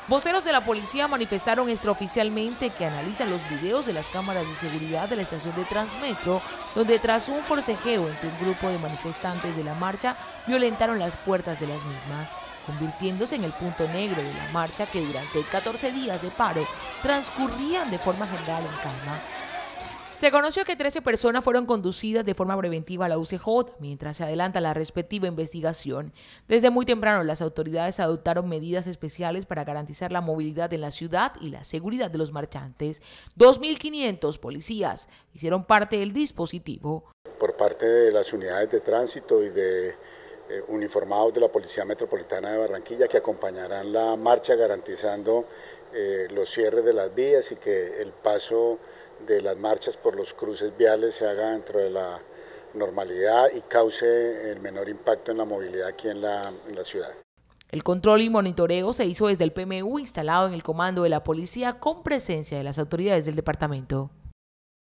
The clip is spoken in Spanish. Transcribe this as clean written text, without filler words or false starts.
Voceros de la policía manifestaron extraoficialmente que analizan los videos de las cámaras de seguridad de la estación de Transmetro, donde tras un forcejeo entre un grupo de manifestantes de la marcha, violentaron las puertas de las mismas, convirtiéndose en el punto negro de la marcha que durante 14 días de paro transcurrían de forma general en calma. Se conoció que 13 personas fueron conducidas de forma preventiva a la UCJ, mientras se adelanta la respectiva investigación. Desde muy temprano, las autoridades adoptaron medidas especiales para garantizar la movilidad en la ciudad y la seguridad de los marchantes. 2.500 policías hicieron parte del dispositivo. Por parte de las unidades de tránsito y de uniformados de la Policía Metropolitana de Barranquilla, que acompañarán la marcha garantizando los cierres de las vías y que el paso de las marchas por los cruces viales se haga dentro de la normalidad y cause el menor impacto en la movilidad aquí en la ciudad. El control y monitoreo se hizo desde el PMU instalado en el comando de la policía con presencia de las autoridades del departamento.